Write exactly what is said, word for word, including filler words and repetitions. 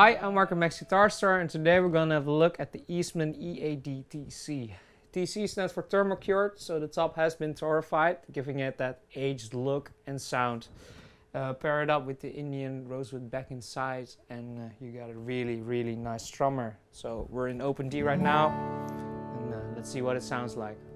Hi, I'm Mark at Max Guitar Store, and today we're gonna have a look at the Eastman E eight D T C. T C stands for Thermo-cured, so the top has been torrified, giving it that aged look and sound. Uh, pair it up with the Indian Rosewood back inside, and uh, you got a really, really nice strummer. So we're in open D right now, and uh, let's see what it sounds like.